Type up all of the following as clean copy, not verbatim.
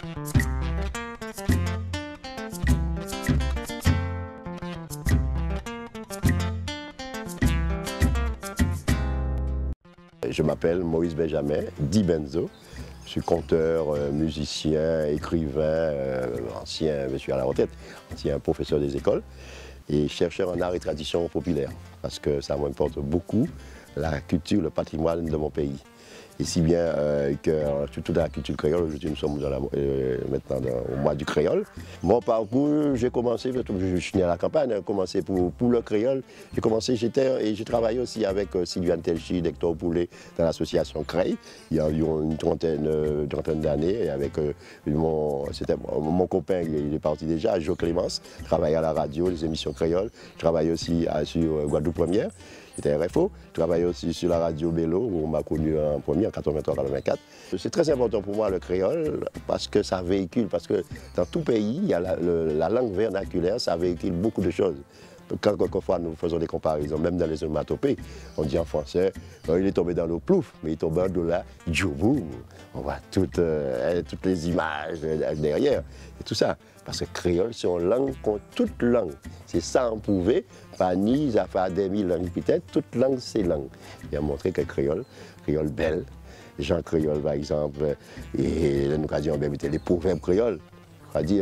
Je m'appelle Maurice Benjamin, dit Benzo. Je suis conteur, musicien, écrivain, ancien, je suis à la retraite, ancien professeur des écoles et chercheur en art et tradition populaire parce que ça m'importe beaucoup la culture, le patrimoine de mon pays. Et si bien que, surtout dans la culture créole, aujourd'hui nous sommes maintenant au mois du créole. Mon parcours, j'ai commencé, je suis né à la campagne, j'ai commencé pour le créole. J'ai commencé, j'ai travaillé aussi avec Sylviane Telchi, Hector Poulet dans l'association CREI, il y a une trentaine d'années. Et avec mon copain, il est parti déjà, Joe Clémence, travaillait à la radio, les émissions créoles. Je travaillais aussi sur Guadeloupe Première. J'étais RFO, je travaillais aussi sur la radio Bélo, où on m'a connu en premier, en 83-84. C'est très important pour moi le créole, parce que ça véhicule, parce que dans tout pays, il y a la langue vernaculaire, ça véhicule beaucoup de choses. Quand quelquefois nous faisons des comparaisons, même dans les onomatopées, on dit en français, il est tombé dans l'eau plouf, mais il est tombé dans la djoubou. On voit toutes les images derrière et tout ça. Parce que créole, c'est une langue contre toute langue. C'est ça on pouvait, pas ni ça fait des mille langues peut-être, toute langue c'est langue. Il a montré que créole belle, les gens créoles par exemple, et nous avons dit les proverbes créoles. On a dit,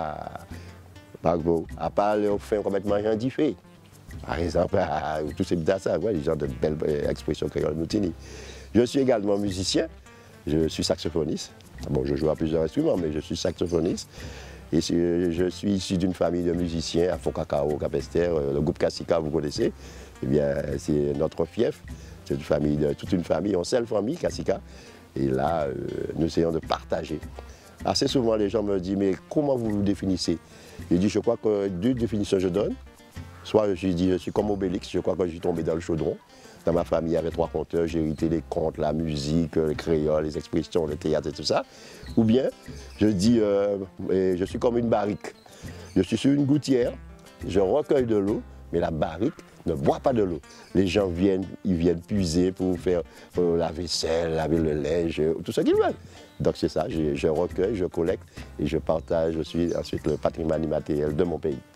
à part le fin complètement gendifié. Par exemple, tout ces ça, ouais, les gens de belles expressions créoles nous tenons. Je suis également musicien, je suis saxophoniste. Bon, je joue à plusieurs instruments, mais je suis saxophoniste. Et je suis issu d'une famille de musiciens à Focacao, Capester, le groupe Kassika, vous connaissez. Eh bien, c'est notre fief. C'est toute une famille, une seule famille, Kassika. Et là, nous essayons de partager. Assez souvent, les gens me disent, mais comment vous vous définissez? Je dis, je crois que deux définitions je donne. Soit je dis, je suis comme Obélix, je crois que je suis tombé dans le chaudron. Dans ma famille, il y avait 3 conteurs, j'ai hérité les contes, la musique, le créole, les expressions, le théâtre et tout ça. Ou bien, je dis, je suis comme une barrique. Je suis sur une gouttière, je recueille de l'eau, mais la barrique ne boit pas de l'eau. Les gens viennent puiser pour faire la vaisselle, laver le linge, tout ce qu'ils veulent. Donc c'est ça, je recueille, je collecte et je partage aussi ensuite le patrimoine immatériel de mon pays.